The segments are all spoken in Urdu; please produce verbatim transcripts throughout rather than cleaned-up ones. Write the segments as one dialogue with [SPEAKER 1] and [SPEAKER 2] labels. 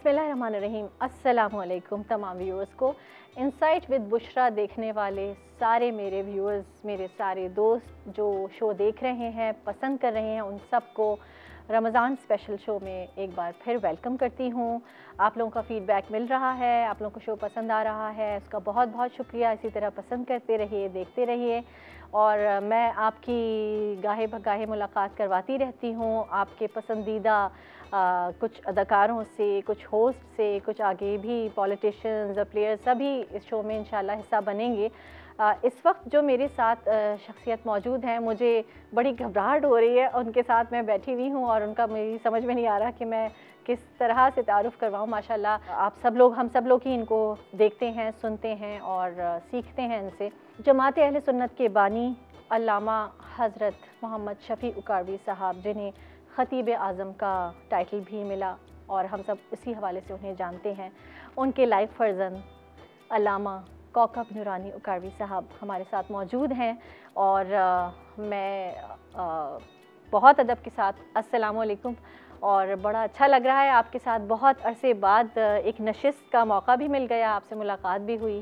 [SPEAKER 1] बिस्मिल्लाहिर्रहमानिर्रहीम। अस्सलाम वालेकुम तमाम व्यूअर्स को। इनसाइट विद बुशरा देखने वाले सारे मेरे व्यूअर्स, मेरे सारे दोस्त जो शो देख रहे हैं, पसंद कर रहे हैं, उन सबको रमज़ान स्पेशल शो में एक बार फिर वेलकम करती हूँ। आप लोगों का फ़ीडबैक मिल रहा है, आप लोगों को शो पसंद आ रहा है, उसका बहुत बहुत शुक्रिया। इसी तरह पसंद करते रहिए, देखते रहिए और मैं आपकी गाहे बगाहे मुलाकात करवाती रहती हूँ आपके पसंदीदा आ, कुछ अदाकारों से, कुछ होस्ट से, कुछ आगे भी पॉलिटिशियंस और प्लेयर्स सभी इस शो में इंशाल्लाह हिस्सा बनेंगे। आ, इस वक्त जो मेरे साथ शख्सियत मौजूद हैं, मुझे बड़ी घबराहट हो रही है। उनके साथ मैं बैठी हुई हूँ और उनका मेरी समझ में नहीं आ रहा कि मैं किस तरह से तारुफ़ करवाऊँ। माशाल्लाह आप सब लोग, हम सब लोग ही इनको देखते हैं, सुनते हैं और सीखते हैं इनसे। जमात अहले सुन्नत के बानी अल्लामा हज़रत मोहम्मद शफ़ी उकाड़वी साहब, जिन्हें ख़तीब आज़म का टाइटल भी मिला और हम सब इसी हवाले से उन्हें जानते हैं, उनके लाइफ वर्जन अल्लामा कौकब नूरानी उकाड़वी साहब हमारे साथ मौजूद हैं। और आ, मैं आ, बहुत अदब के साथ अस्सलाम वालेकुम, और बड़ा अच्छा लग रहा है आपके साथ बहुत अरसे बाद एक नशिस्त का मौका भी मिल गया, आपसे मुलाकात भी हुई।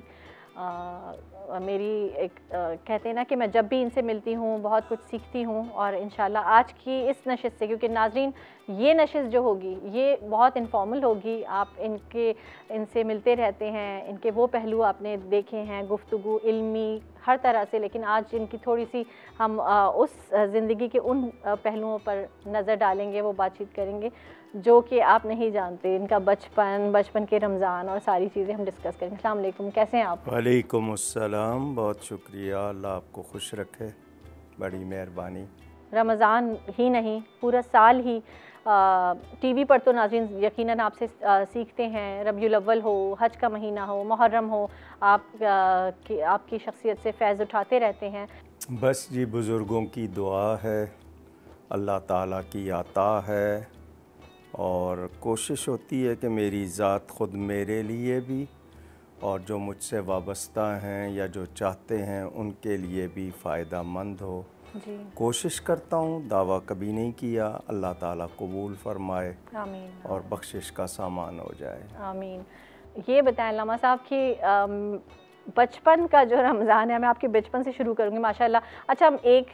[SPEAKER 1] आ, मेरी एक आ, कहते हैं ना कि मैं जब भी इनसे मिलती हूँ बहुत कुछ सीखती हूँ, और इंशाल्लाह आज की इस नशिस्त से, क्योंकि नाजरीन ये नशिस्त जो होगी ये बहुत इनफॉर्मल होगी, आप इनके इनसे मिलते रहते हैं, इनके वो पहलू आपने देखे हैं, गुफ्तगू इल्मी हर तरह से, लेकिन आज इनकी थोड़ी सी हम आ, उस ज़िंदगी के उन पहलुओं पर नज़र डालेंगे, वो बातचीत करेंगे जो कि आप नहीं जानते, इनका बचपन बचपन के रमज़ान और सारी चीज़ें हम डिस्कस करेंगे। अस्सलाम वालेकुम, कैसे हैं आप?
[SPEAKER 2] वालेकुम अस्सलाम, बहुत शुक्रिया, अल्लाह आपको खुश रखे, बड़ी मेहरबानी।
[SPEAKER 1] रमज़ान ही नहीं, पूरा साल ही टीवी पर तो नाज़रीन यकीनन आपसे सीखते हैं, रबीउल अव्वल हो, हज का महीना हो, मुहर्रम हो, आप आ, की, आपकी शख्सियत से फ़ैज़ उठाते रहते हैं।
[SPEAKER 2] बस जी, बुज़ुर्गों की दुआ है, अल्लाह ताला की अता है, और कोशिश होती है कि मेरी ज़ात ख़ुद मेरे लिए भी और जो मुझसे वाबस्ता हैं या जो चाहते हैं उनके लिए भी फ़ायदा मंद हो।
[SPEAKER 1] जी,
[SPEAKER 2] कोशिश करता हूँ, दावा कभी नहीं किया। अल्लाह ताला कबूल फरमाए
[SPEAKER 1] आमीन
[SPEAKER 2] और बख्शिश का सामान हो जाए।
[SPEAKER 1] आमीन। ये बताएं अल्लामा साहब कि बचपन का जो रमज़ान है, मैं आपके बचपन से शुरू करूँगी माशाल्लाह। अच्छा, हम एक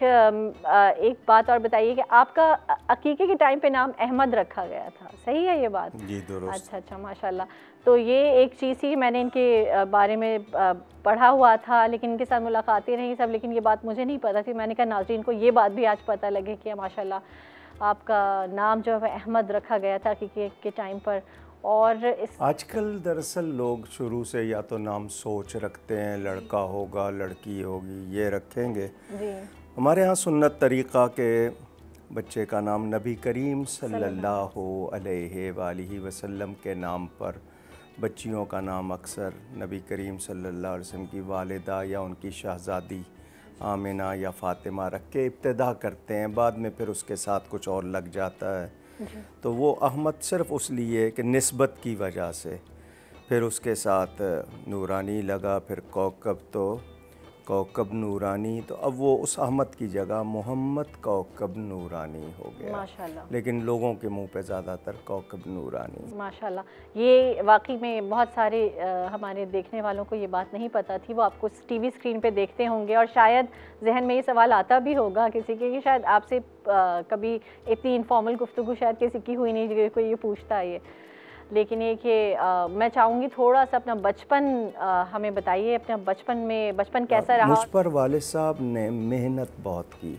[SPEAKER 1] एक बात और बताइए कि आपका अकीके के टाइम पे नाम अहमद रखा गया था, सही है ये बात?
[SPEAKER 2] जी दुरुस्त।
[SPEAKER 1] अच्छा अच्छा, माशाल्लाह। तो ये एक चीज़ ही मैंने इनके बारे में पढ़ा हुआ था, लेकिन इनके साथ मुलाकातें रही सब, लेकिन ये बात मुझे नहीं पता थी। मैंने कहा नाज़रीन को ये बात भी आज पता लगे कि माशाल्लाह आपका नाम जो है अहमद रखा गया था अकीके के टाइम पर। और इस
[SPEAKER 2] आजकल दरअसल लोग शुरू से या तो नाम सोच रखते हैं, लड़का होगा लड़की होगी ये रखेंगे।
[SPEAKER 1] जी,
[SPEAKER 2] हमारे यहाँ सुन्नत तरीक़ा के बच्चे का नाम नबी करीम सल्लल्लाहु अलैहि वालिहि वसल्लम के नाम पर, बच्चियों का नाम अक्सर नबी करीम सल्लल्लाहु अलैहि वसल्लम की वालिदा या उनकी शहज़ादी आमिना या फ़ातिमा रख के इब्तिदा करते हैं, बाद में फिर उसके साथ कुछ और लग जाता है। तो वो अहमद सिर्फ़ उस लिए कि निस्बत की वजह से, फिर उसके साथ नूरानी लगा, फिर कौकब, तो कौकब नूरानी, तो अब वो उस अहमद की जगह मोहम्मद कौकब नूरानी हो गया
[SPEAKER 1] माशाल्लाह।
[SPEAKER 2] लेकिन लोगों के मुंह पे ज़्यादातर कौकब नूरानी।
[SPEAKER 1] माशाल्लाह, ये वाकई में बहुत सारे आ, हमारे देखने वालों को ये बात नहीं पता थी। वो आपको टीवी स्क्रीन पे देखते होंगे और शायद जहन में ये सवाल आता भी होगा किसी के कि शायद आपसे आ, कभी इतनी इनफॉर्मल गुफ्तगू शायद किसी की हुई नहीं, कोई ये पूछता है ये। लेकिन ये कि मैं चाहूँगी थोड़ा सा अपना बचपन हमें बताइए, अपना बचपन में बचपन कैसा रहा?
[SPEAKER 2] मुझ पर वालिद साहब ने मेहनत बहुत की,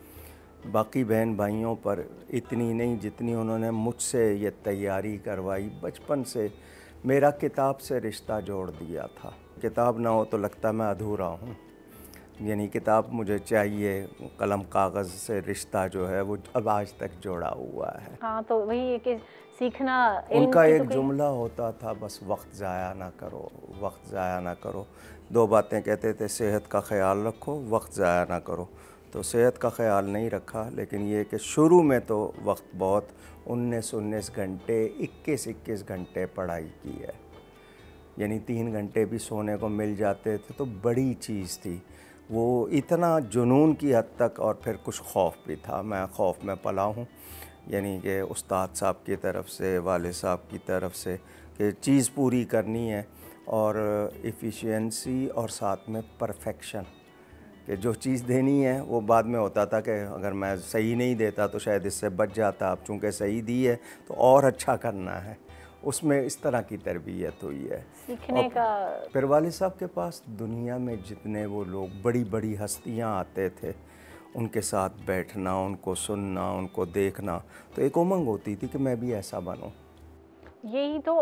[SPEAKER 2] बाकी बहन भाइयों पर इतनी नहीं जितनी उन्होंने मुझसे ये तैयारी करवाई। बचपन से मेरा किताब से रिश्ता जोड़ दिया था, किताब ना हो तो लगता मैं अधूरा हूँ, यानी किताब मुझे चाहिए, कलम कागज़ से रिश्ता जो है वो अब आज तक जोड़ा हुआ है।
[SPEAKER 1] हाँ, तो वही है कि सीखना,
[SPEAKER 2] उनका एक जुमला होता था, बस वक्त ज़ाया ना करो, वक्त ज़ाया ना करो। दो बातें कहते थे, सेहत का ख्याल रखो, वक्त ज़ाया ना करो। तो सेहत का ख्याल नहीं रखा, लेकिन ये कि शुरू में तो वक्त बहुत, उन्नीस उन्नीस घंटे इक्कीस इक्कीस घंटे पढ़ाई की है, यानी तीन घंटे भी सोने को मिल जाते थे तो बड़ी चीज़ थी वो। इतना जुनून की हद तक, और फिर कुछ खौफ भी था, मैं खौफ में पला हूँ। یعنی کہ استاد صاحب کی طرف سے، والد صاحب کی طرف سے، کہ چیز پوری کرنی ہے، اور ایفیشینسی اور ساتھ میں پرفیکشن، کہ جو چیز دینی ہے وہ بعد میں ہوتا تھا کہ اگر میں صحیح نہیں دیتا تو شاید اس سے بچ جاتا، اب چونکہ صحیح دی ہے تو اور اچھا کرنا ہے، اس میں اس طرح کی تربیت ہوئی ہے
[SPEAKER 1] سیکھنے کا۔
[SPEAKER 2] پھر والد صاحب کے پاس دنیا میں جتنے وہ لوگ بڑی بڑی ہستیاں آتے تھے، ان کے ساتھ بیٹھنا، ان کو سننا، ان کو دیکھنا، تو ایک امنگ ہوتی تھی کہ میں بھی ایسا بنوں۔
[SPEAKER 1] یہی تو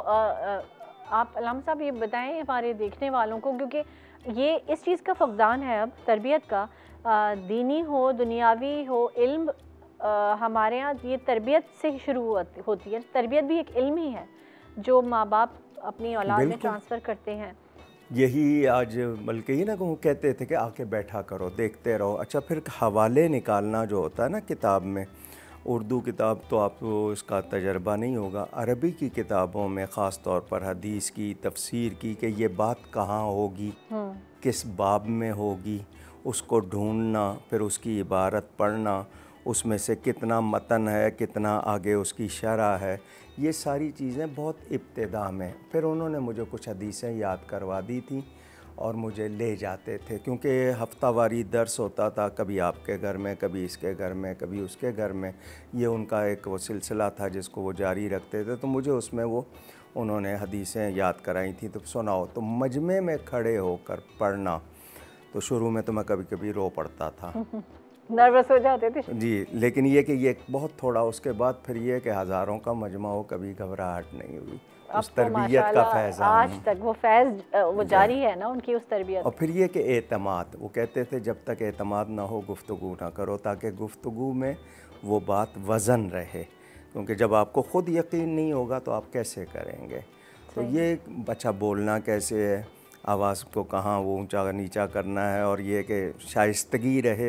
[SPEAKER 1] آپ علامہ صاحب یہ بتائیں ہمارے دیکھنے والوں کو، کیونکہ یہ اس چیز کا فقدان ہے اب، تربیت کا، دینی ہو دنیاوی ہو، علم ہمارے ہاں یہ تربیت سے ہی شروع ہوتی ہے۔ تربیت بھی ایک علم ہی ہے جو ماں باپ اپنی اولاد میں ٹرانسفر کرتے ہیں۔
[SPEAKER 2] یہی آج بلکہ ہی نا کہ کہتے تھے کہ آ کے بیٹھا کرو، دیکھتے رہو۔ اچھا، پھر حوالے نکالنا جو ہوتا ہے نا کتاب میں، اردو کتاب تو آپ کو اس کا تجربہ نہیں ہوگا، عربی کی کتابوں میں خاص طور پر حدیث کی، تفسیر کی، کہ یہ بات کہاں ہوگی، کس باب میں ہوگی، اس کو ڈھونڈنا، پھر اس کی عبارت پڑھنا، اس میں سے کتنا متن ہے، کتنا آگے اس کی شرح ہے، یہ ساری چیزیں بہت ابتدا میں۔ پھر انہوں نے مجھے کچھ حدیثیں یاد کروا دی تھیں اور مجھے لے جاتے تھے، کیونکہ ہفتہ واری درس ہوتا تھا، کبھی آپ کے گھر میں، کبھی اس کے گھر میں، کبھی اس کے گھر میں، یہ ان کا ایک وہ سلسلہ تھا جس کو وہ جاری رکھتے تھے، تو مجھے اس میں وہ انہوں نے حدیثیں یاد کرائی تھیں، تو سناؤ، تو مجمع میں کھڑے ہو کر پڑھنا، تو شروع میں تو میں کبھی کبھی رو پڑتا تھا،
[SPEAKER 1] نروس ہو جاتے تھے
[SPEAKER 2] جی، لیکن یہ کہ یہ بہت تھوڑا، اس کے بعد پھر یہ کہ ہزاروں کا مجمع ہو، کبھی گھبراہٹ نہیں ہوئی، اس تربیت کا فیضان
[SPEAKER 1] آج تک وہ فیض وہ جاری ہے نا ان کی اس تربیت۔
[SPEAKER 2] اور پھر یہ کہ اعتماد، وہ کہتے تھے جب تک اعتماد نہ ہو گفتگو نہ کرو، تاکہ گفتگو میں وہ بات وزن رہے، کیونکہ جب آپ کو خود یقین نہیں ہوگا تو آپ کیسے کریں گے۔ تو یہ اچھا بولنا کیسے ہے، آواز کو کہاں وہ اونچا نیچا کرنا ہے، اور یہ کہ شائستگی رہے۔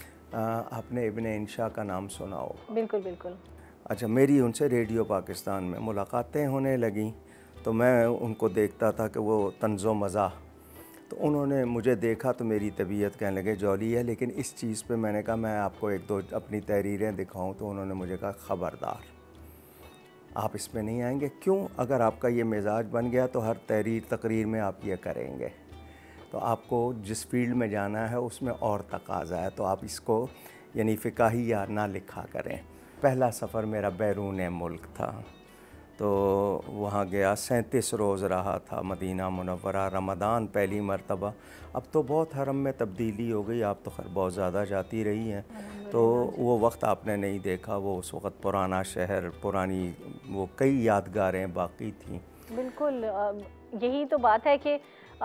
[SPEAKER 2] آپ نے ابن انشا کا نام سنا ہو؟
[SPEAKER 1] بالکل بالکل۔
[SPEAKER 2] اچھا، میری ان سے ریڈیو پاکستان میں ملاقاتیں ہونے لگیں، تو میں ان کو دیکھتا تھا کہ وہ طنز و مزاح، تو انہوں نے مجھے دیکھا تو میری طبیعت کہنے لگے جولی ہے، لیکن اس چیز پہ میں نے کہا میں آپ کو ایک دو اپنی تحریریں دکھاؤں، تو انہوں نے مجھے کہا خبردار آپ اس میں نہیں آئیں گے۔ کیوں؟ اگر آپ کا یہ مزاج بن گیا تو ہر تحریر تقریر میں آپ یہ کریں گے، تو آپ کو جس فیلڈ میں جانا ہے اس میں اور تقاضا ہے، تو آپ اس کو یعنی فقاہی یا نہ لکھا کریں۔ پہلا سفر میرا بیرون ملک تھا، تو وہاں گیا، سینتیس روز رہا تھا مدینہ منورہ، رمضان پہلی مرتبہ۔ اب تو بہت حرم میں تبدیلی ہو گئی، آپ تو خیر بہت زیادہ جاتی رہی ہیں، تو وہ وقت آپ نے نہیں دیکھا، وہ اس وقت پرانا شہر، پرانی وہ کئی یادگاریں باقی تھیں۔
[SPEAKER 1] بالکل، یہی تو بات ہے کہ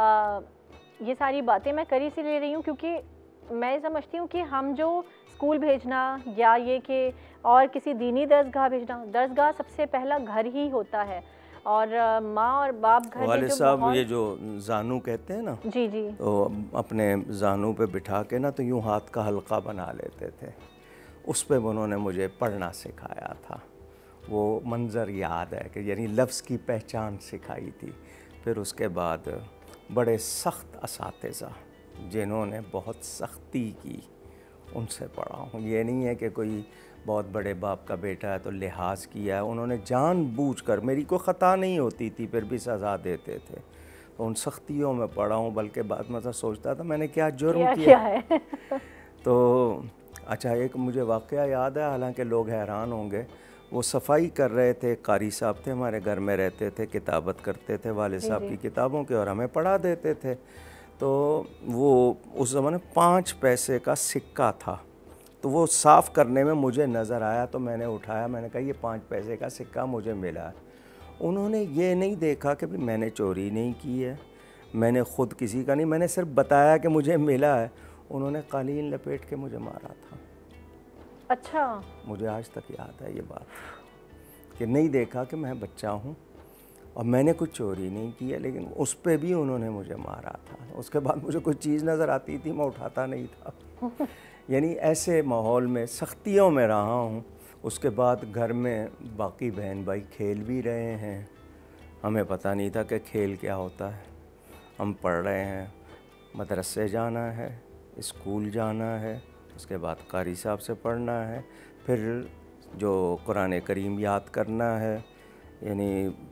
[SPEAKER 1] یہ ساری باتیں میں کر اسی لے رہی ہوں کیونکہ میں سمجھتی ہوں کہ ہم جو اسکول بھیجنا یا یہ کہ اور کسی دینی درسگاہ بھیجنا، درسگاہ سب سے پہلا گھر ہی ہوتا ہے، اور ماں اور باپ گھر میں
[SPEAKER 2] والد
[SPEAKER 1] جو
[SPEAKER 2] صاحب یہ جو زانو کہتے ہیں نا،
[SPEAKER 1] جی جی،
[SPEAKER 2] تو اپنے زانو پہ بٹھا کے نا تو یوں ہاتھ کا حلقہ بنا لیتے تھے، اس پہ انہوں نے مجھے پڑھنا سکھایا تھا۔ وہ منظر یاد ہے کہ یعنی لفظ کی پہچان سکھائی تھی۔ پھر اس کے بعد بڑے سخت اساتذہ جنہوں نے بہت سختی کی، ان سے پڑھا ہوں۔ یہ نہیں ہے کہ کوئی بہت بڑے باپ کا بیٹا ہے تو لحاظ کیا ہے، انہوں نے جان بوجھ کر، میری کوئی خطا نہیں ہوتی تھی پھر بھی سزا دیتے تھے، تو ان سختیوں میں پڑھا ہوں، بلکہ بعد میں سوچتا تھا میں نے کیا جرم کیا ہے۔ تو اچھا، ایک مجھے واقعہ یاد ہے، حالانکہ لوگ حیران ہوں گے، وہ صفائی کر رہے تھے، قاری صاحب تھے ہمارے گھر میں رہتے تھے، کتابت کرتے تھے والد صاحب کی کتابوں کے اور ہمیں پڑھا دیتے تھے، تو وہ اس زمانے پانچ پیسے کا سکہ تھا، تو وہ صاف کرنے میں مجھے نظر آیا، تو میں نے اٹھایا، میں نے کہا یہ پانچ پیسے کا سکہ مجھے ملا ہے۔ انہوں نے یہ نہیں دیکھا کہ میں نے چوری نہیں کی ہے، میں نے خود کسی کا نہیں، میں نے صرف بتایا کہ مجھے ملا ہے، انہوں نے قالین لپیٹ کے مجھے مارا تھا۔
[SPEAKER 1] اچھا،
[SPEAKER 2] مجھے آج تک یاد ہے یہ بات کہ نہیں دیکھا کہ میں بچہ ہوں اور میں نے کچھ چوری نہیں کی ہے، لیکن اس پہ بھی انہوں نے مجھے مارا تھا۔ اس کے بعد مجھے کوئی چیز نظر آتی تھی میں اٹھاتا نہیں تھا، یعنی ایسے ماحول میں سختیوں میں رہا ہوں۔ اس کے بعد گھر میں باقی بہن بھائی کھیل بھی رہے ہیں، ہمیں پتہ نہیں تھا کہ کھیل کیا ہوتا ہے، ہم پڑھ رہے ہیں، مدرسے جانا ہے، اسکول جانا ہے، اس کے بعد قاری صاحب سے پڑھنا ہے، پھر جو قرآن کریم یاد کرنا ہے، یعنی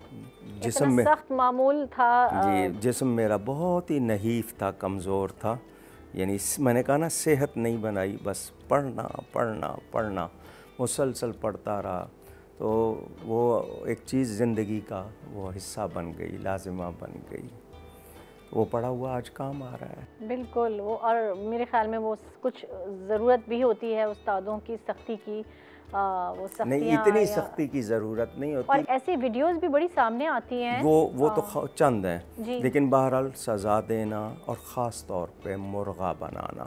[SPEAKER 2] جسم میں
[SPEAKER 1] سخت معمول تھا
[SPEAKER 2] جی جسم میرا بہت ہی نحیف تھا، کمزور تھا، یعنی میں نے کہا نا صحت نہیں بنائی، بس پڑھنا پڑھنا پڑھنا مسلسل پڑھتا رہا، تو وہ ایک چیز زندگی کا وہ حصہ بن گئی، لازمہ بن گئی، وہ پڑھا ہوا آج کام آ رہا ہے۔
[SPEAKER 1] بالکل، وہ اور میرے خیال میں وہ کچھ ضرورت بھی ہوتی ہے استادوں کی سختی کی، وہ سختیاں
[SPEAKER 2] نہیں اتنی سختی کی ضرورت نہیں ہوتی،
[SPEAKER 1] اور ایسی ویڈیوز بھی بڑی سامنے آتی ہیں،
[SPEAKER 2] وہ وہ تو چند ہیں،
[SPEAKER 1] جی
[SPEAKER 2] لیکن بہرحال سزا دینا اور خاص طور پہ مرغا بنانا،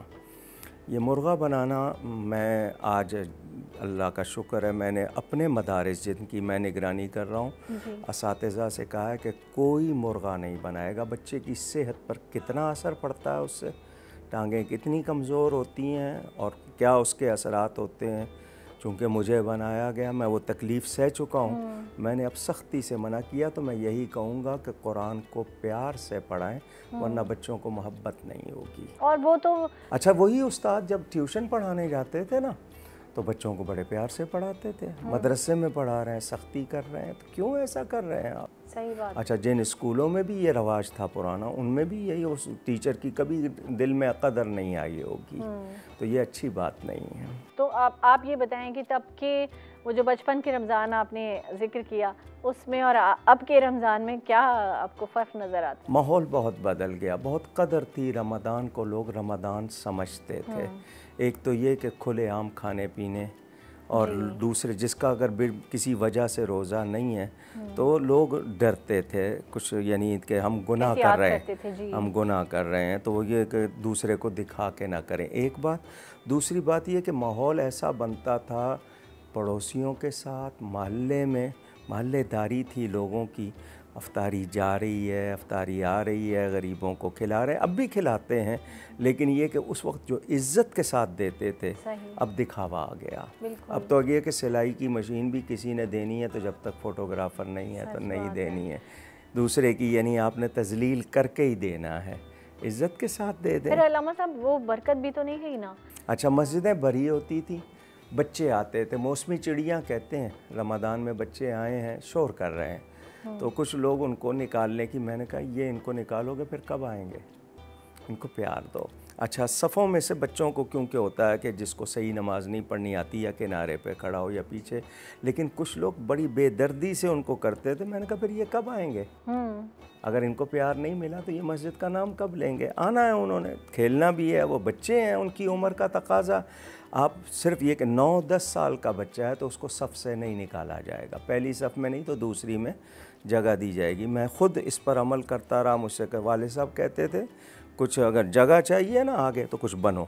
[SPEAKER 2] یہ مرغا بنانا میں آج اللہ کا شکر ہے میں نے اپنے مدارس جن کی میں نگرانی کر رہا ہوں اساتذہ سے کہا ہے کہ کوئی مرغا نہیں بنائے گا، بچے کی صحت پر کتنا اثر پڑتا ہے، اس سے ٹانگیں کتنی کمزور ہوتی ہیں اور کیا اس کے اثرات ہوتے ہیں، چونکہ مجھے بنایا گیا میں وہ تکلیف سہ چکا ہوں، میں نے اب سختی سے منع کیا، تو میں یہی کہوں گا کہ قرآن کو پیار سے پڑھائیں ورنہ بچوں کو محبت نہیں ہوگی۔
[SPEAKER 1] اور وہ تو
[SPEAKER 2] اچھا وہی استاد جب ٹیوشن پڑھانے جاتے تھے نا تو بچوں کو بڑے پیار سے پڑھاتے تھے، مدرسے میں پڑھا رہے ہیں سختی کر رہے ہیں، تو کیوں ایسا کر رہے ہیں آپ؟
[SPEAKER 1] صحیح بات۔
[SPEAKER 2] اچھا جن اسکولوں میں بھی یہ رواج تھا پرانا، ان میں بھی یہی اس ٹیچر کی کبھی دل میں قدر نہیں آئی ہوگی، تو یہ اچھی بات نہیں ہے۔
[SPEAKER 1] تو آپ آپ یہ بتائیں کہ تب کے وہ جو بچپن کے رمضان آپ نے ذکر کیا، اس میں اور اب کے رمضان میں کیا آپ کو فرق نظر آتا ہے؟
[SPEAKER 2] ماحول بہت بدل گیا، بہت قدر تھی رمضان کو، لوگ رمضان سمجھتے تھے، ایک تو یہ کہ کھلے عام کھانے پینے، اور دوسرے جس کا اگر کسی وجہ سے روزہ نہیں ہے تو لوگ ڈرتے تھے کچھ، یعنی کہ ہم گناہ کر رہے ہیں ہم گناہ کر رہے ہیں تو وہ یہ کہ دوسرے کو دکھا کے نہ کریں، ایک بات۔ دوسری بات یہ کہ ماحول ایسا بنتا تھا پڑوسیوں کے ساتھ، محلے میں محلے داری تھی لوگوں کی، افطاری جا رہی ہے، افطاری آ رہی ہے، غریبوں کو کھلا رہے ہیں، اب بھی کھلاتے ہیں، لیکن یہ کہ اس وقت جو عزت کے ساتھ دیتے تھے اب دکھاوا آ گیا، اب تو یہ کہ سلائی کی مشین بھی کسی نے دینی ہے تو جب تک فوٹوگرافر نہیں ہے تو نہیں دینی ہے، دوسرے کی یعنی آپ نے تذلیل کر کے ہی دینا ہے، عزت کے ساتھ دے دیں۔
[SPEAKER 1] پھر علامہ صاحب وہ برکت بھی تو نہیں گئی نا؟
[SPEAKER 2] اچھا مسجدیں بھری ہوتی تھی، بچے آتے تھے، موسمی چڑیاں کہتے ہیں، رمضان میں بچے آئے ہیں شور کر رہے ہیں، تو کچھ لوگ ان کو نکالنے کی، میں نے کہا یہ ان کو نکالو گے پھر کب آئیں گے، ان کو پیار دو۔ اچھا صفوں میں سے بچوں کو کیونکہ ہوتا ہے کہ جس کو صحیح نماز نہیں پڑھنی آتی یا کنارے پہ کھڑا ہو یا پیچھے، لیکن کچھ لوگ بڑی بے دردی سے ان کو کرتے تھے، میں نے کہا پھر یہ کب آئیں گے؟ اگر ان کو پیار نہیں ملا تو یہ مسجد کا نام کب لیں گے؟ آنا ہے انہوں نے، کھیلنا بھی ہے، وہ بچے ہیں، ان کی عمر کا تقاضا۔ آپ صرف یہ کہ نو دس سال کا بچہ ہے تو اس کو صف سے نہیں نکالا جائے گا، پہلی صف میں نہیں تو دوسری میں جگہ دی جائے گی۔ میں خود اس پر عمل کرتا رہا، مجھ سے کہ والد صاحب کہتے تھے کچھ اگر جگہ چاہیے نا آگے تو کچھ بنو،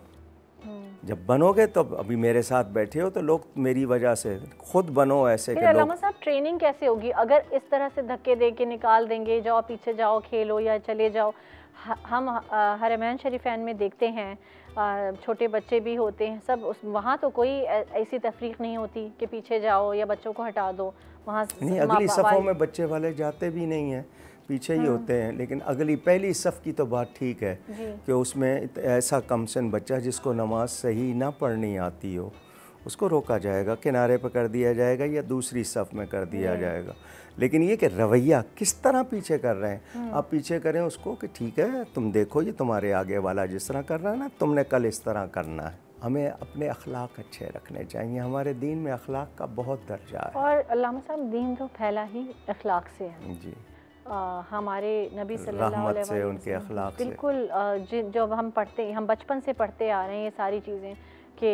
[SPEAKER 2] جب بنو گے تو ابھی میرے ساتھ بیٹھے ہو تو لوگ میری وجہ سے خود بنو ایسے کہ لوگ۔
[SPEAKER 1] علامہ صاحب ٹریننگ کیسے ہوگی اگر اس طرح سے دھکے دے کے نکال دیں گے، جاؤ پیچھے جاؤ کھیلو یا چلے جاؤ؟ ہم حرمین شریفین میں دیکھتے ہیں چھوٹے بچے بھی ہوتے ہیں سب، وہاں تو کوئی ایسی تفریق نہیں ہوتی کہ پیچھے جاؤ یا بچوں کو ہٹا دو، وہاں
[SPEAKER 2] نہیں اگلی صفوں میں بچے والے جاتے بھی نہیں ہیں، پیچھے ہی ہوتے ہیں، لیکن اگلی پہلی صف کی تو بات ٹھیک ہے کہ اس میں ایسا کم سن بچہ جس کو نماز صحیح نہ پڑھنی آتی ہو اس کو روکا جائے گا، کنارے پہ کر دیا جائے گا یا دوسری صف میں کر دیا جائے گا، لیکن یہ کہ رویہ کس طرح پیچھے کر رہے ہیں، آپ پیچھے کریں اس کو کہ ٹھیک ہے تم دیکھو یہ تمہارے آگے والا جس طرح کر رہا ہے نا تم نے کل اس طرح کرنا ہے۔ ہمیں اپنے اخلاق اچھے رکھنے چاہیے، ہمارے دین میں اخلاق کا بہت درجہ ہے،
[SPEAKER 1] اور علامہ صاحب دین تو پھیلا ہی اخلاق سے ہے
[SPEAKER 2] جی،
[SPEAKER 1] ہمارے نبی صلی اللہ علیہ
[SPEAKER 2] رحمت سے ان کے اخلاق سے،
[SPEAKER 1] بالکل جب ہم پڑھتے ہم بچپن سے پڑھتے آ رہے ہیں یہ ساری چیزیں کہ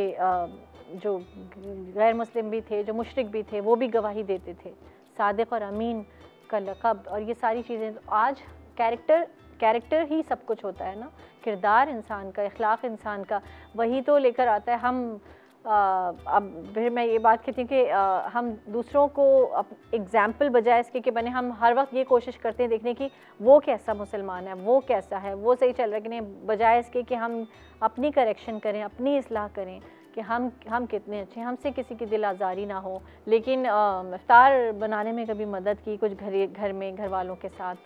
[SPEAKER 1] جو غیر مسلم بھی تھے جو مشرک بھی تھے وہ بھی گواہی دیتے تھے، صادق اور امین کا لقب، اور یہ ساری چیزیں آج کیریکٹر کیریکٹر ہی سب کچھ ہوتا ہے نا، کردار انسان کا، اخلاق انسان کا وہی تو لے کر آتا ہے۔ ہم اب پھر میں یہ بات کہتی ہوں کہ ہم دوسروں کو اگزامپل بجائے اس کے کہ بنے ہم ہر وقت یہ کوشش کرتے ہیں دیکھنے کی وہ کیسا مسلمان ہے، وہ کیسا ہے، وہ صحیح چل رہا ہے کہ نہیں، بجائے اس کے کہ ہم اپنی کریکشن کریں، اپنی اصلاح کریں کہ ہم ہم کتنے اچھے ہیں، ہم سے کسی کی دل آزاری نہ ہو۔ لیکن افطار بنانے میں کبھی مدد کی کچھ گھر گھر میں گھر والوں کے ساتھ؟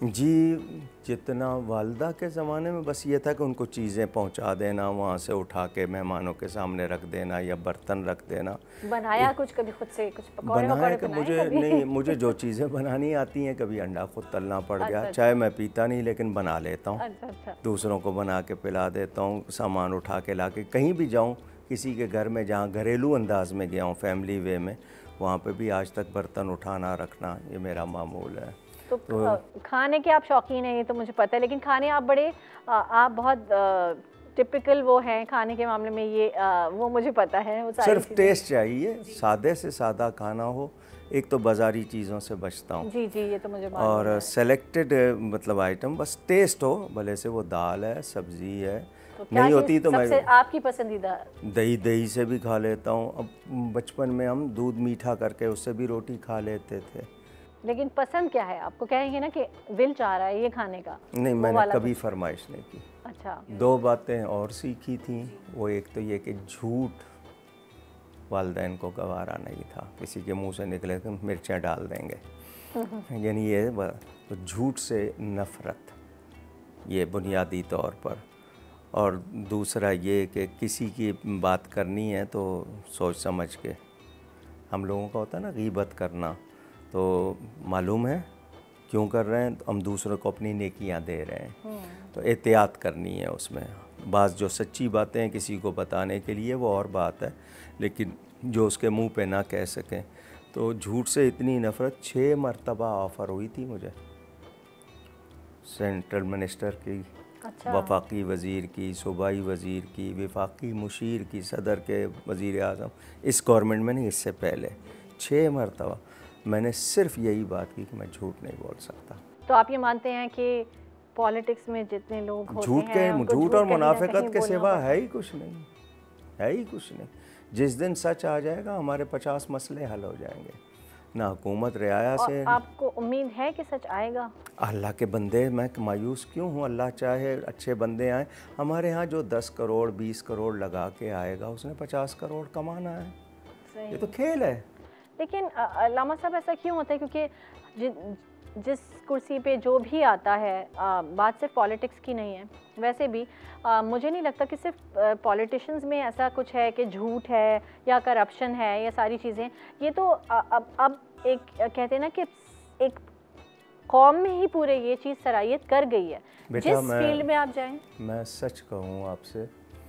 [SPEAKER 2] جی جتنا والدہ کے زمانے میں بس یہ تھا کہ ان کو چیزیں پہنچا دینا، وہاں سے اٹھا کے مہمانوں کے سامنے رکھ دینا یا برتن رکھ دینا.
[SPEAKER 1] بنایا کچھ کبھی خود سے کچھ پکوڑے
[SPEAKER 2] بنایا
[SPEAKER 1] وکوڑے
[SPEAKER 2] کہ
[SPEAKER 1] بنائے
[SPEAKER 2] مجھے
[SPEAKER 1] کبھی؟
[SPEAKER 2] نہیں، مجھے جو چیزیں بنانی آتی ہیں کبھی انڈا خود تلنا پڑ گیا. چائے میں پیتا نہیں لیکن بنا لیتا ہوں،
[SPEAKER 1] اچھا اچھا.
[SPEAKER 2] دوسروں کو بنا کے پلا دیتا ہوں. سامان اٹھا کے لا کے کہیں بھی جاؤں کسی کے گھر میں جہاں گھریلو انداز میں گیا ہوں فیملی وے میں، وہاں پہ بھی آج تک برتن اٹھانا رکھنا یہ میرا معمول ہے.
[SPEAKER 1] تو کھانے کے آپ شوقین ہیں یہ تو مجھے پتہ ہے، لیکن کھانے آپ بڑے آپ بہت ٹپیکل وہ ہیں کھانے کے معاملے میں، یہ وہ مجھے پتہ ہے. وہ
[SPEAKER 2] صرف ٹیسٹ چاہیے، سادے سے سادہ کھانا ہو. ایک تو بازاری چیزوں سے بچتا ہوں
[SPEAKER 1] جی جی یہ تو مجھے معلوم
[SPEAKER 2] اور سلیکٹڈ مطلب آئٹم، بس ٹیسٹ ہو، بھلے سے وہ دال ہے سبزی ہے نہیں ہوتی تو میں
[SPEAKER 1] آپ کی پسندیدہ
[SPEAKER 2] دہی دہی سے بھی کھا لیتا ہوں. اب بچپن میں ہم دودھ میٹھا کر کے اس سے بھی روٹی کھا لیتے تھے.
[SPEAKER 1] لیکن پسند کیا ہے آپ کو؟ کہیں گے نا کہ دل چاہ رہا ہے یہ کھانے کا؟
[SPEAKER 2] نہیں میں نے کبھی فرمائش نہیں کی.
[SPEAKER 1] اچھا.
[SPEAKER 2] دو باتیں اور سیکھی تھیں، وہ ایک تو یہ کہ جھوٹ والدین کو گوارا نہیں تھا، کسی کے منہ سے نکلے تو مرچیں ڈال دیں گے، یعنی یہ جھوٹ سے نفرت، یہ بنیادی طور پر. اور دوسرا یہ کہ کسی کی بات کرنی ہے تو سوچ سمجھ کے. ہم لوگوں کا ہوتا ہے نا غیبت کرنا، تو معلوم ہے کیوں کر رہے ہیں، ہم دوسروں کو اپنی نیکیاں دے رہے ہیں، تو احتیاط کرنی ہے اس میں. بعض جو سچی باتیں ہیں کسی کو بتانے کے لیے وہ اور بات ہے، لیکن جو اس کے منہ پہ نہ کہہ سکیں. تو جھوٹ سے اتنی نفرت، چھ مرتبہ آفر ہوئی تھی مجھے سینٹرل منسٹر کی، وفاقی وزیر کی، صوبائی وزیر کی، وفاقی مشیر کی، صدر کے، وزیر اعظم، اس گورنمنٹ میں نہیں اس سے پہلے چھ مرتبہ. میں نے صرف یہی بات کی کہ میں جھوٹ نہیں بول سکتا.
[SPEAKER 1] تو آپ یہ مانتے ہیں کہ پالیٹکس میں جتنے لوگ ہوتے
[SPEAKER 2] جھوٹ
[SPEAKER 1] ہیں
[SPEAKER 2] کے جھوٹ اور منافقت کے سوا ہے ہی کچھ نہیں، ہے ہی کچھ نہیں. جس دن سچ آ جائے گا ہمارے پچاس مسئلے حل ہو جائیں گے. نہ حکومت رعایا سے.
[SPEAKER 1] آپ کو امید ہے کہ سچ آئے گا؟
[SPEAKER 2] اللہ کے بندے میں مایوس کیوں ہوں؟ اللہ چاہے اچھے بندے آئیں. ہمارے ہاں جو دس کروڑ بیس کروڑ لگا کے آئے گا اس نے پچاس کروڑ کمانا ہے. یہ تو کھیل ہے.
[SPEAKER 1] لیکن علامہ صاحب ایسا کیوں ہوتا ہے؟ کیونکہ جس کرسی پہ جو بھی آتا ہے، بات صرف پالیٹکس کی نہیں ہے، ویسے بھی مجھے نہیں لگتا کہ صرف پالیٹیشنز میں ایسا کچھ ہے کہ جھوٹ ہے یا کرپشن ہے یا ساری چیزیں. یہ تو اب اب ایک کہتے ہیں نا کہ ایک قوم میں ہی پورے یہ چیز صلاحیت کر گئی ہے. جس فیلڈ میں آپ جائیں.
[SPEAKER 2] میں سچ کہوں آپ سے،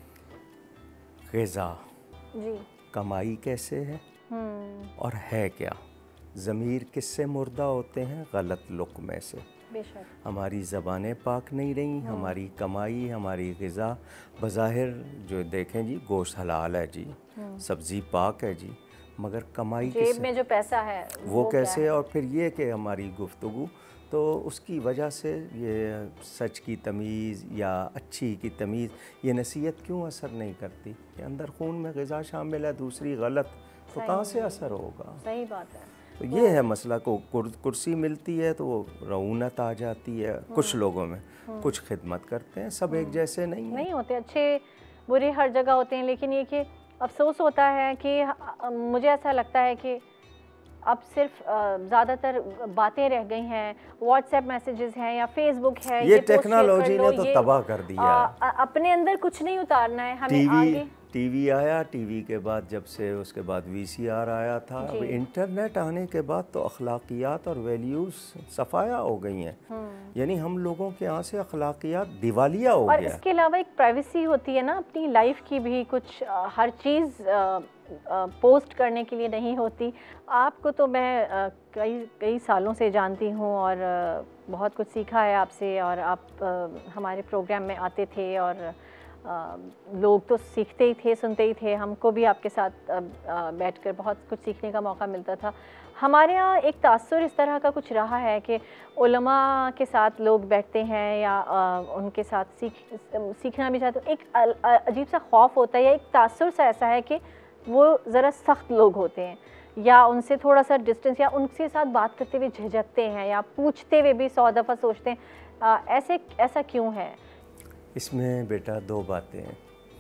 [SPEAKER 2] غذا
[SPEAKER 1] جی
[SPEAKER 2] کمائی کیسے ہے اور ہے کیا؟ ضمیر کس سے مردہ ہوتے ہیں؟ غلط لقمے سے.
[SPEAKER 1] بے شک.
[SPEAKER 2] ہماری زبانیں پاک نہیں رہیں، ہماری کمائی، ہماری غذا. بظاہر جو دیکھیں جی گوشت حلال ہے جی، سبزی پاک ہے جی، مگر کمائی
[SPEAKER 1] جیب میں جو پیسہ ہے
[SPEAKER 2] وہ کیسے؟ اور پھر یہ کہ ہماری گفتگو، تو اس کی وجہ سے یہ سچ کی تمیز یا اچھی کی تمیز، یہ نصیحت کیوں اثر نہیں کرتی؟ کہ اندر خون میں غذا شامل ہے دوسری غلط، تو کہاں سے اثر ہوگا؟
[SPEAKER 1] صحیح بات ہے.
[SPEAKER 2] تو یہ ہے مسئلہ. کو کرسی ملتی ہے تو وہ رعونت آ جاتی ہے کچھ لوگوں میں، کچھ خدمت کرتے ہیں، سب ایک جیسے نہیں
[SPEAKER 1] نہیں ہوتے. اچھے برے ہر جگہ ہوتے ہیں، لیکن یہ کہ افسوس ہوتا ہے کہ مجھے ایسا لگتا ہے کہ اب صرف زیادہ تر باتیں رہ گئی ہیں، واٹس ایپ میسیجز ہیں یا فیس بک ہے.
[SPEAKER 2] یہ ٹیکنالوجی نے تو تباہ کر دیا.
[SPEAKER 1] اپنے اندر کچھ نہیں اتارنا ہے ہمیں آگے.
[SPEAKER 2] ٹی وی آیا، ٹی وی کے بعد جب سے اس کے بعد وی سی آر آیا تھا، اب انٹرنیٹ آنے کے بعد تو اخلاقیات اور ویلیوز صفایا ہو گئی ہیں. یعنی ہم لوگوں کے یہاں سے اخلاقیات دیوالیہ ہو گیا.
[SPEAKER 1] اور اس کے علاوہ ایک پرائیویسی ہوتی ہے نا اپنی لائف کی بھی، کچھ ہر چیز پوسٹ کرنے کے لیے نہیں ہوتی. آپ کو تو میں کئی کئی سالوں سے جانتی ہوں اور بہت کچھ سیکھا ہے آپ سے، اور آپ ہمارے پروگرام میں آتے تھے اور لوگ تو سیکھتے ہی تھے، سنتے ہی تھے. ہم کو بھی آپ کے ساتھ بیٹھ کر بہت کچھ سیکھنے کا موقع ملتا تھا. ہمارے ہاں ایک تاثر اس طرح کا کچھ رہا ہے کہ علماء کے ساتھ لوگ بیٹھتے ہیں یا ان کے ساتھ سیکھ سیکھنا بھی چاہتے ہیں، ایک عجیب سا خوف ہوتا ہے یا ایک تاثر سا ایسا ہے کہ وہ ذرا سخت لوگ ہوتے ہیں، یا ان سے تھوڑا سا ڈسٹینس، یا ان کے ساتھ بات کرتے ہوئے جھجکتے ہیں یا پوچھتے ہوئے بھی سو دفعہ سوچتے ہیں. ایسے ایسا کیوں ہے؟
[SPEAKER 2] اس میں بیٹا دو باتیں ہیں.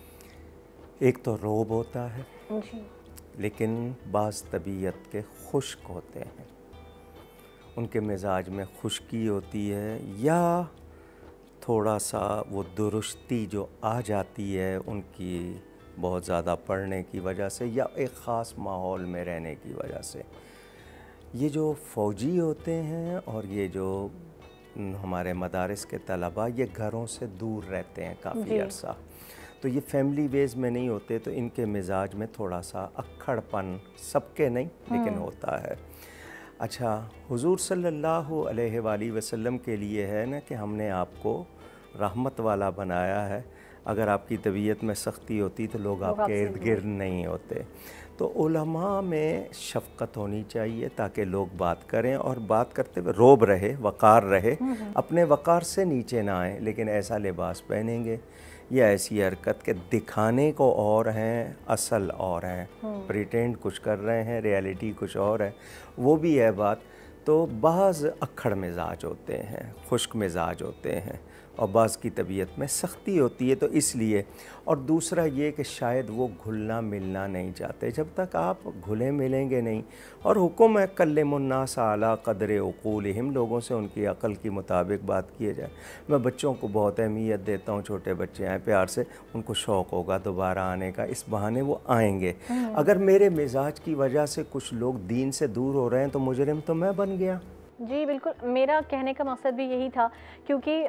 [SPEAKER 2] ایک تو روب ہوتا ہے
[SPEAKER 1] جی،
[SPEAKER 2] لیکن بعض طبیعت کے خشک ہوتے ہیں. ان کے مزاج میں خشکی ہوتی ہے یا تھوڑا سا وہ درستی جو آ جاتی ہے ان کی بہت زیادہ پڑھنے کی وجہ سے یا ایک خاص ماحول میں رہنے کی وجہ سے. یہ جو فوجی ہوتے ہیں اور یہ جو ہمارے مدارس کے طلباء یہ گھروں سے دور رہتے ہیں کافی عرصہ, تو یہ فیملی ویز میں نہیں ہوتے, تو ان کے مزاج میں تھوڑا سا اکھڑ پن, سب کے نہیں لیکن ہوتا ہے. اچھا, حضور صلی اللہ علیہ وآلہ وسلم کے لیے ہے نا کہ ہم نے آپ کو رحمت والا بنایا ہے. اگر آپ کی طبیعت میں سختی ہوتی تو لوگ آپ کے ارد گرد نہیں ہوتے. تو علماء میں شفقت ہونی چاہیے تاکہ لوگ بات کریں اور بات کرتے ہوئے روب رہے, وقار رہے, اپنے وقار سے نیچے نہ آئیں, لیکن ایسا لباس پہنیں گے یا ایسی حرکت کہ دکھانے کو اور ہیں اصل اور ہیں, پریٹینڈ کچھ کر رہے ہیں ریالٹی کچھ اور ہے, وہ بھی ہے بات. تو بعض اکھڑ مزاج ہوتے ہیں, خشک مزاج ہوتے ہیں, اور بعض کی طبیعت میں سختی ہوتی ہے, تو اس لیے. اور دوسرا یہ کہ شاید وہ گھلنا ملنا نہیں چاہتے. جب تک آپ گھلے ملیں گے نہیں, اور حکم ہے کلموا الناس علی قدر عقولہم, لوگوں سے ان کی عقل کے مطابق بات کیے جائے. میں بچوں کو بہت اہمیت دیتا ہوں, چھوٹے بچے ہیں پیار سے, ان کو شوق ہوگا دوبارہ آنے کا, اس بہانے وہ آئیں گے. اگر میرے مزاج کی وجہ سے کچھ لوگ دین سے دور ہو رہے ہیں تو مجرم تو میں بن گیا.
[SPEAKER 1] جی بالکل, میرا کہنے کا مقصد بھی یہی تھا, کیونکہ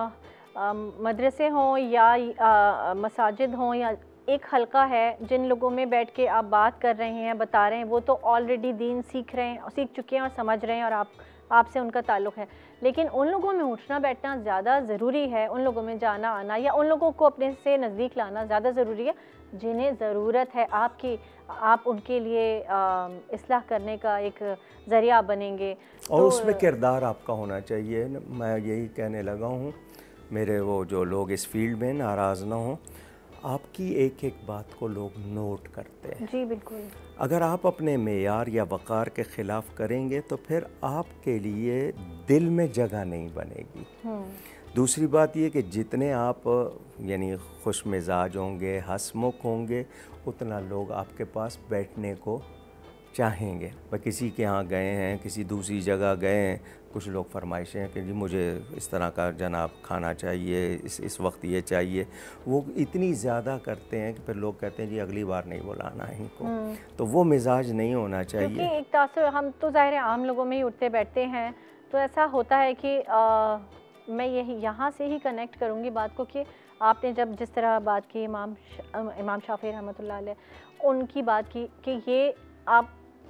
[SPEAKER 1] مدرسے ہوں یا مساجد ہوں یا ایک حلقہ ہے جن لوگوں میں بیٹھ کے آپ بات کر رہے ہیں, بتا رہے ہیں, وہ تو آلریڈی دین سیکھ رہے ہیں, سیکھ چکے ہیں اور سمجھ رہے ہیں, اور آپ آپ سے ان کا تعلق ہے. لیکن ان لوگوں میں اٹھنا بیٹھنا زیادہ ضروری ہے, ان لوگوں میں جانا آنا یا ان لوگوں کو اپنے سے نزدیک لانا زیادہ ضروری ہے جنہیں ضرورت ہے آپ کی. آپ ان کے لیے اصلاح کرنے کا ایک ذریعہ بنیں گے,
[SPEAKER 2] اور اس میں کردار آپ کا ہونا چاہیے. میں یہی کہنے لگا ہوں, میرے وہ جو لوگ اس فیلڈ میں ناراض نہ ہوں, آپ کی ایک ایک بات کو لوگ نوٹ کرتے ہیں.
[SPEAKER 1] جی بالکل.
[SPEAKER 2] اگر آپ اپنے معیار یا وقار کے خلاف کریں گے تو پھر آپ کے لیے دل میں جگہ نہیں بنے گی. دوسری بات یہ کہ جتنے آپ یعنی خوش مزاج ہوں گے, ہنسمکھ ہوں گے, اتنا لوگ آپ کے پاس بیٹھنے کو چاہیں گے. وہ کسی کے ہاں گئے ہیں, کسی دوسری جگہ گئے ہیں, کچھ لوگ فرمائشیں ہیں کہ جی مجھے اس طرح کا جناب کھانا چاہیے, اس اس وقت یہ چاہیے, وہ اتنی زیادہ کرتے ہیں کہ پھر لوگ کہتے ہیں جی اگلی بار نہیں بلانا ہے ان کو. تو وہ مزاج نہیں ہونا چاہیے.
[SPEAKER 1] کیونکہ ایک تاثر, ہم تو ظاہر ہے عام لوگوں میں ہی اٹھتے بیٹھتے ہیں, تو ایسا ہوتا ہے کہ میں یہی یہاں سے ہی کنیکٹ کروں گی بات کو کہ آپ نے جب جس طرح بات کی امام امام شافعی رحمۃ اللہ علیہ, ان کی بات کی کہ یہ آپ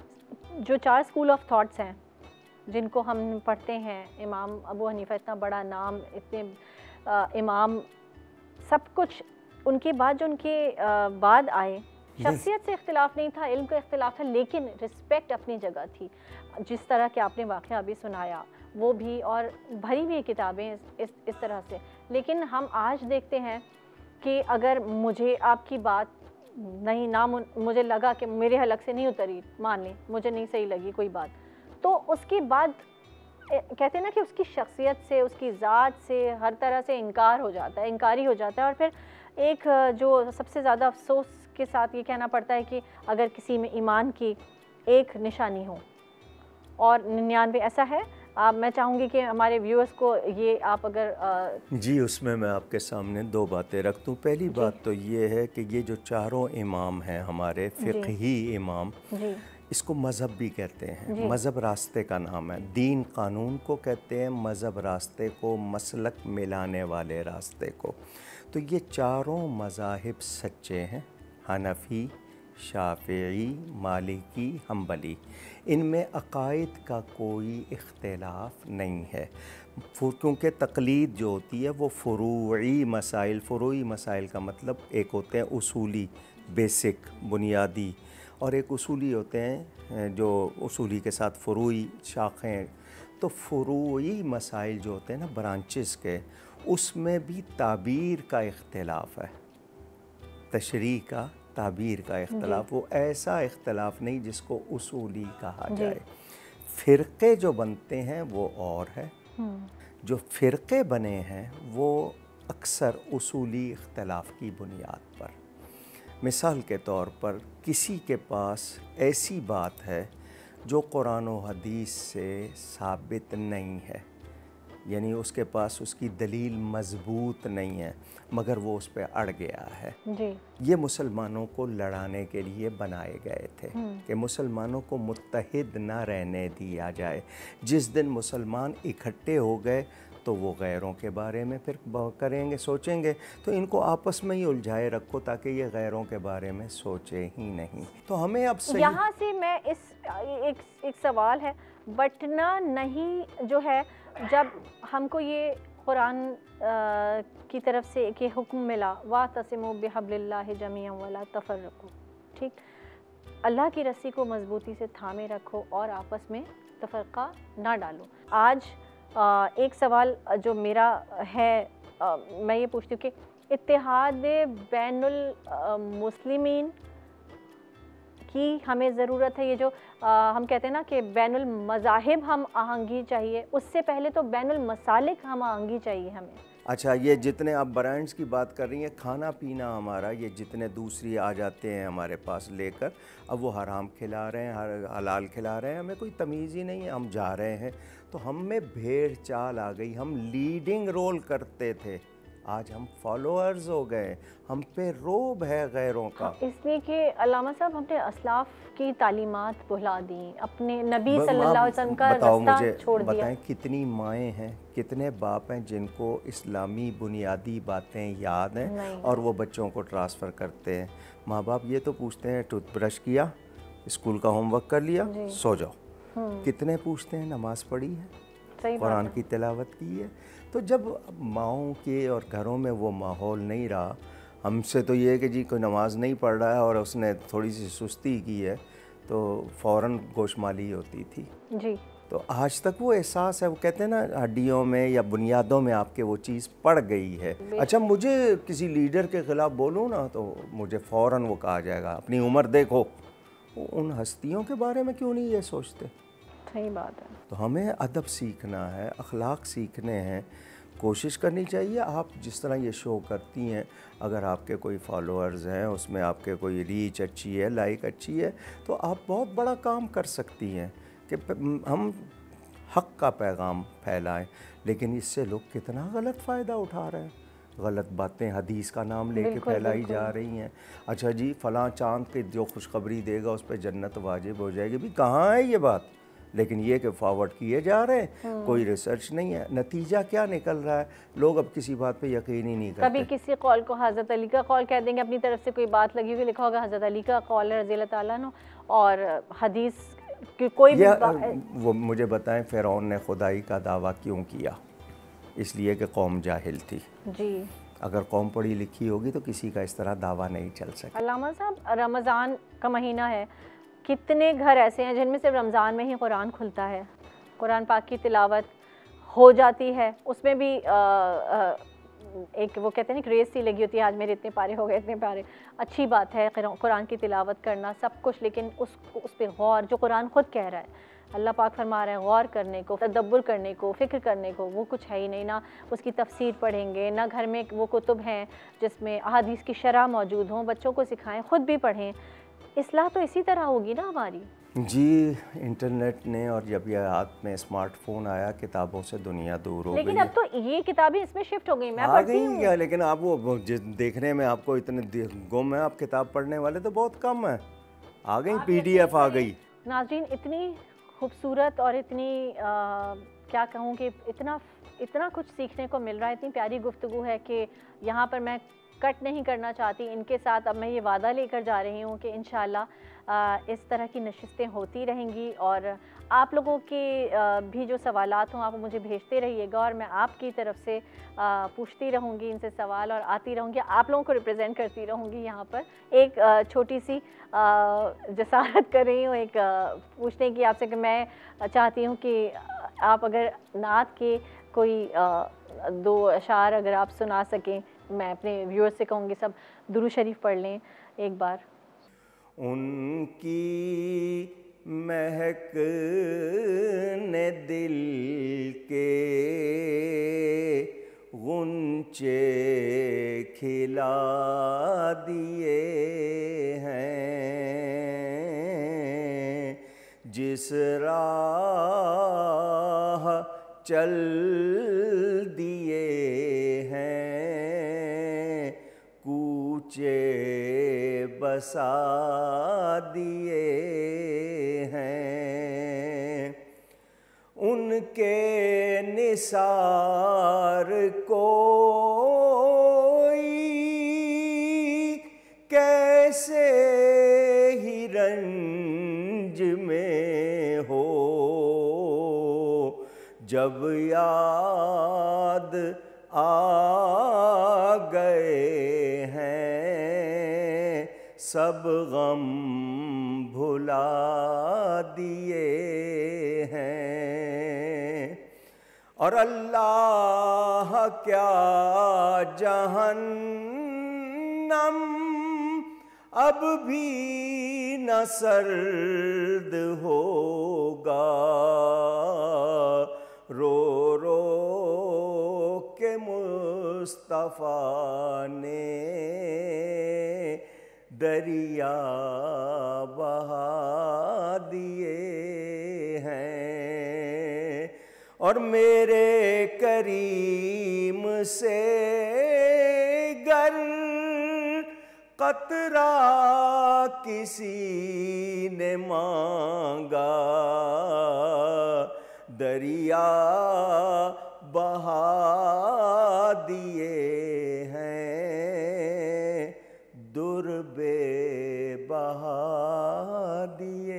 [SPEAKER 1] جو چار اسکول آف تھاٹس ہیں جن کو ہم پڑھتے ہیں, امام ابو حنیفہ اتنا بڑا نام, اتنے امام, سب کچھ ان کے بعد جو ان کے بعد آئے, شخصیت سے اختلاف نہیں تھا, علم کا اختلاف تھا, لیکن رسپیکٹ اپنی جگہ تھی. جس طرح کہ آپ نے واقعہ ابھی سنایا وہ بھی, اور بھری ہوئی کتابیں اس اس طرح سے. لیکن ہم آج دیکھتے ہیں کہ اگر مجھے آپ کی بات نہیں نہ مجھے لگا کہ میرے حلق سے نہیں اتری, مان لیں مجھے نہیں صحیح لگی کوئی بات, تو اس کے بعد کہتے ہیں نا کہ اس کی شخصیت سے, اس کی ذات سے ہر طرح سے انکار ہو جاتا ہے, انکاری ہو جاتا ہے. اور پھر ایک جو سب سے زیادہ افسوس کے ساتھ یہ کہنا پڑتا ہے کہ اگر کسی میں ایمان کی ایک نشانی ہو اور ننانوے ایسا ہے, آپ میں چاہوں گی کہ ہمارے ویورز کو یہ آپ اگر
[SPEAKER 2] جی اس میں میں آپ کے سامنے دو باتیں رکھتا ہوں. پہلی بات تو یہ ہے کہ یہ جو چاروں امام ہیں ہمارے فقہی امام, اس کو مذہب بھی کہتے ہیں. مذہب راستے کا نام ہے, دین قانون کو کہتے ہیں, مذہب راستے کو, مسلک ملانے والے راستے کو. تو یہ چاروں مذاہب سچے ہیں, حنفی, شافعی, مالکی, حنبلی. ان میں عقائد کا کوئی اختلاف نہیں ہے, کیونکہ تقلید جو ہوتی ہے وہ فروعی مسائل, فروعی مسائل کا مطلب ایک ہوتے ہیں اصولی, بیسک, بنیادی, اور ایک اصولی ہوتے ہیں جو اصولی کے ساتھ فروعی شاخیں. تو فروعی مسائل جو ہوتے ہیں نا برانچز کے, اس میں بھی تعبیر کا اختلاف ہے, تشریح کا, تعبیر کا اختلاف. وہ ایسا اختلاف نہیں جس کو اصولی کہا جائے. فرقے جو بنتے ہیں وہ اور ہے, جو فرقے بنے ہیں وہ اکثر اصولی اختلاف کی بنیاد پر. مثال کے طور پر کسی کے پاس ایسی بات ہے جو قرآن و حدیث سے ثابت نہیں ہے، یعنی اس کے پاس اس کی دلیل مضبوط نہیں ہے مگر وہ اس پہ اڑ گیا ہے.
[SPEAKER 1] جی
[SPEAKER 2] یہ مسلمانوں کو لڑانے کے لیے بنائے گئے تھے کہ مسلمانوں کو متحد نہ رہنے دیا جائے. جس دن مسلمان اکٹھے ہو گئے تو وہ غیروں کے بارے میں پھر کریں گے، سوچیں گے. تو ان کو آپس میں ہی الجھائے رکھو تاکہ یہ غیروں کے بارے میں سوچے ہی نہیں. تو ہمیں اب صحیح
[SPEAKER 1] یہاں سے میں اس ایک ایک سوال ہے، بٹنا نہیں جو ہے، جب ہم کو یہ قرآن کی طرف سے کہ حکم ملا وَاعْتَصِمُوا بِحَبْلِ اللَّهِ جَمِيعًا وَلَا تَفَرَّقُوا، ٹھیک، اللہ کی رسی کو مضبوطی سے تھامے رکھو اور آپس میں تفرقہ نہ ڈالو. آج ایک سوال جو میرا ہے، میں یہ پوچھتی ہوں کہ اتحاد بین المسلمین کی ہمیں ضرورت ہے. یہ جو ہم کہتے ہیں نا کہ بین المذاہب ہم آہنگی چاہیے، اس سے پہلے تو بین المسالک ہم آہنگی چاہیے ہمیں.
[SPEAKER 2] اچھا، یہ جتنے آپ برانڈز کی بات کر رہی ہیں، کھانا پینا ہمارا یہ جتنے دوسری آ جاتے ہیں ہمارے پاس لے کر، اب وہ حرام کھلا رہے ہیں، حلال کھلا رہے ہیں، ہمیں کوئی تمیز ہی نہیں ہے. ہم جا رہے ہیں تو ہم میں بھیڑ چال آ گئی. ہم لیڈنگ رول کرتے تھے، آج ہم فالوورز ہو گئے. ہم پہ روب ہے غیروں کا،
[SPEAKER 1] اس لیے کہ علامہ صاحب ہم نے اسلاف کی تعلیمات بھلا دیں، اپنے نبی صلی اللہ علیہ وسلم کا راستہ چھوڑ دیا.
[SPEAKER 2] بتائیں کتنی مائیں ہیں، کتنے باپ ہیں جن کو اسلامی بنیادی باتیں یاد ہیں اور وہ بچوں کو ٹرانسفر کرتے ہیں. ماں باپ یہ تو پوچھتے ہیں ٹوتھ برش کیا، اسکول کا ہوم ورک کر لیا، سو جاؤ. کتنے پوچھتے ہیں نماز پڑھی ہے، قرآن کی تلاوت کی ہے. تو جب ماؤں کے اور گھروں میں وہ ماحول نہیں رہا، ہم سے تو یہ ہے کہ جی کوئی نماز نہیں پڑھ رہا ہے اور اس نے تھوڑی سی سستی کی ہے تو فوراً گوشمالی ہوتی تھی.
[SPEAKER 1] جی
[SPEAKER 2] تو آج تک وہ احساس ہے، وہ کہتے ہیں نا ہڈیوں میں یا بنیادوں میں آپ کے وہ چیز پڑ گئی ہے. اچھا، مجھے کسی لیڈر کے خلاف بولوں نا تو مجھے فوراً وہ کہا جائے گا اپنی عمر دیکھو. ان ہستیوں کے بارے میں کیوں نہیں یہ سوچتے؟
[SPEAKER 1] صحیح بات ہے.
[SPEAKER 2] تو ہمیں ادب سیکھنا ہے، اخلاق سیکھنے ہیں، کوشش کرنی چاہیے. آپ جس طرح یہ شو کرتی ہیں، اگر آپ کے کوئی فالوورز ہیں، اس میں آپ کے کوئی ریچ اچھی ہے، لائک اچھی ہے، تو آپ بہت بڑا کام کر سکتی ہیں کہ ہم حق کا پیغام پھیلائیں. لیکن اس سے لوگ کتنا غلط فائدہ اٹھا رہے ہیں، غلط باتیں حدیث کا نام لے کے پھیلائی جا رہی ہیں. اچھا جی، فلاں چاند کے جو خوشخبری دے گا اس پہ جنت واجب ہو جائے گی. بھی کہاں ہے یہ بات؟ لیکن یہ کہ فارورڈ کیے جا رہے ہیں، کوئی ریسرچ نہیں ہے. نتیجہ کیا نکل رہا ہے؟ لوگ اب کسی بات پہ یقین ہی نہیں کرتے.
[SPEAKER 1] کبھی کسی قول کو حضرت علی کا قول کہہ دیں گے، اپنی طرف سے کوئی بات لگی ہوئی لکھا ہوگا حضرت علی کا قول ہے رضی اللہ تعالیٰ عنہ، اور حدیث کی کوئی بھی
[SPEAKER 2] وہ مجھے بتائیں فرعون نے خدائی کا دعویٰ کیوں کیا؟ اس لیے کہ قوم جاہل تھی.
[SPEAKER 1] جی،
[SPEAKER 2] اگر قوم پڑھی لکھی ہوگی تو کسی کا اس طرح دعویٰ نہیں چل سکتا.
[SPEAKER 1] علامہ صاحب، رمضان کا مہینہ ہے، کتنے گھر ایسے ہیں جن میں صرف رمضان میں ہی قرآن کھلتا ہے، قرآن پاک کی تلاوت ہو جاتی ہے، اس میں بھی ایک وہ کہتے ہیں نا ریس سی لگی ہوتی ہے، آج میرے اتنے پارے ہو گئے اتنے پارے. اچھی بات ہے قرآن کی تلاوت کرنا سب کچھ، لیکن اس اس پہ غور، جو قرآن خود کہہ رہا ہے، اللہ پاک فرما رہا ہے غور کرنے کو، تدبر کرنے کو، فکر کرنے کو، وہ کچھ ہے ہی نہیں. نہ اس کی تفسیر پڑھیں گے، نہ گھر میں وہ کتب ہیں جس میں احادیث کی شرح موجود ہوں، بچوں کو سکھائیں، خود بھی پڑھیں. اصلاح تو اسی طرح ہوگی نا ہماری.
[SPEAKER 2] جی، انٹرنیٹ نے اور جب یہ ہاتھ میں اسمارٹ فون آیا، کتابوں سے دنیا دور ہو گئی.
[SPEAKER 1] لیکن اب تو یہ کتابیں اس میں شفٹ ہو گئی، میں
[SPEAKER 2] آ
[SPEAKER 1] پڑھتی ہوں.
[SPEAKER 2] گئی، لیکن آپ وہ دیکھنے میں آپ کو اتنے گم ہیں، آپ کتاب پڑھنے والے تو بہت کم ہیں. آ گئی پی ڈی ایف آ گئی.
[SPEAKER 1] ناظرین، اتنی خوبصورت اور اتنی کیا کہوں کہ اتنا اتنا کچھ سیکھنے کو مل رہا ہے، اتنی پیاری گفتگو ہے کہ یہاں پر میں کٹ نہیں کرنا چاہتی. ان کے ساتھ اب میں یہ وعدہ لے کر جا رہی ہوں کہ انشاءاللہ اس طرح کی نشستیں ہوتی رہیں گی، اور آپ لوگوں کے بھی جو سوالات ہوں آپ مجھے بھیجتے رہیے گا، اور میں آپ کی طرف سے پوچھتی رہوں گی ان سے سوال، اور آتی رہوں گی، آپ لوگوں کو ریپرزینٹ کرتی رہوں گی یہاں پر. ایک چھوٹی سی جسارت کر رہی ہوں ایک پوچھنے کی آپ سے، کہ میں چاہتی ہوں کہ آپ اگر نعت کے کوئی دو اشعار اگر آپ سنا سکیں، میں اپنے ویورز سے کہوں گی سب درود شریف پڑھ لیں ایک بار.
[SPEAKER 2] ان کی مہک نے دل کے غنچے کھلا دیے ہیں، جس راہ چل دیے ہیں کوچے بسا دیے ہیں، ان کے نثار کوئی کیسے ہی رنج میں ہو، جب یاد آ گئے ہیں سب غم بھلا دیے ہیں، اور اللہ کیا جہنم اب بھی نہ سرد ہوگا، رو رو کے مصطفیٰ نے دریا بہا دیے ہیں، اور میرے کریم سے گر قطرہ کسی نے مانگا، دریا بہا دیے ہیں، در بے بہا دیے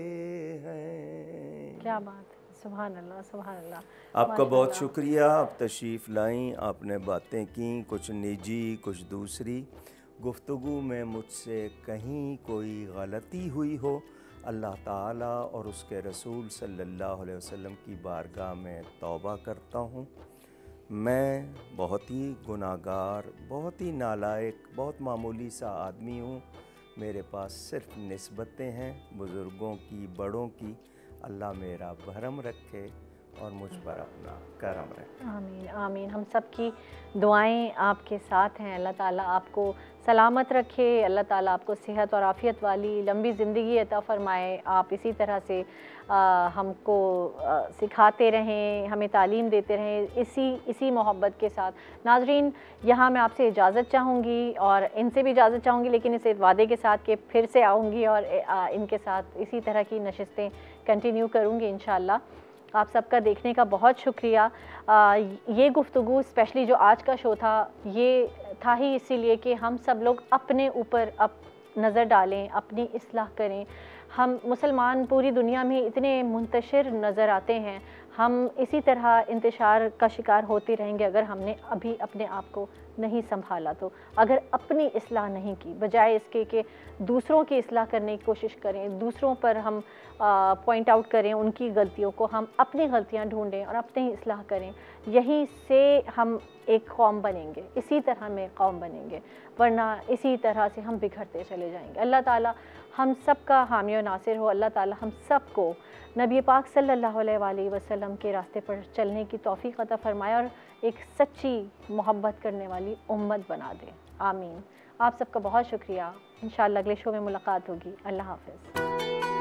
[SPEAKER 2] ہیں۔
[SPEAKER 1] کیا بات ہے، سبحان اللہ سبحان اللہ۔
[SPEAKER 2] آپ کا بہت شکریہ، آپ تشریف لائیں، آپ نے باتیں کیں، کچھ نجی کچھ دوسری۔ گفتگو میں مجھ سے کہیں کوئی غلطی ہوئی ہو، اللہ تعالیٰ اور اس کے رسول صلی اللہ علیہ وسلم کی بارگاہ میں توبہ کرتا ہوں۔ میں بہت ہی گناہ گار، بہت ہی نالائق، بہت معمولی سا آدمی ہوں، میرے پاس صرف نسبتیں ہیں بزرگوں کی، بڑوں کی۔ اللہ میرا بھرم رکھے اور مجھ پر اپنا کرم رکھے۔
[SPEAKER 1] آمین آمین، ہم سب کی دعائیں آپ کے ساتھ ہیں۔ اللہ تعالیٰ آپ کو سلامت رکھے، اللہ تعالیٰ آپ کو صحت اور عافیت والی لمبی زندگی عطا فرمائے، آپ اسی طرح سے ہم کو سکھاتے رہیں، ہمیں تعلیم دیتے رہیں اسی اسی محبت کے ساتھ۔ ناظرین، یہاں میں آپ سے اجازت چاہوں گی اور ان سے بھی اجازت چاہوں گی، لیکن اس وعدے کے ساتھ کہ پھر سے آؤں گی اور ان کے ساتھ اسی طرح کی نشستیں کنٹینیو کروں گی انشاءاللہ۔ آپ سب کا دیکھنے کا بہت شکریہ۔ یہ گفتگو اسپیشلی جو آج کا شو تھا، یہ تھا ہی اسی لیے کہ ہم سب لوگ اپنے اوپر اب نظر ڈالیں، اپنی اصلاح کریں۔ ہم مسلمان پوری دنیا میں اتنے منتشر نظر آتے ہیں، ہم اسی طرح انتشار کا شکار ہوتے رہیں گے اگر ہم نے ابھی اپنے آپ کو نہیں سنبھالا تو، اگر اپنی اصلاح نہیں کی، بجائے اس کے کہ دوسروں کی اصلاح کرنے کی کوشش کریں، دوسروں پر ہم پوائنٹ آؤٹ کریں ان کی غلطیوں کو، ہم اپنی غلطیاں ڈھونڈیں اور اپنی اصلاح کریں، یہیں سے ہم ایک قوم بنیں گے، اسی طرح میں قوم بنیں گے، ورنہ اسی طرح سے ہم بگڑتے چلے جائیں گے۔ اللہ تعالیٰ ہم سب کا حامی و ناصر ہو، اللہ تعالیٰ ہم سب کو نبی پاک صلی اللہ علیہ وآلہ وسلم کے راستے پر چلنے کی توفیق عطا فرمائے اور ایک سچی محبت کرنے والی امت بنا دے، آمین۔ آپ سب کا بہت شکریہ، انشاءاللہ اگلے شو میں ملاقات ہوگی۔ اللہ حافظ۔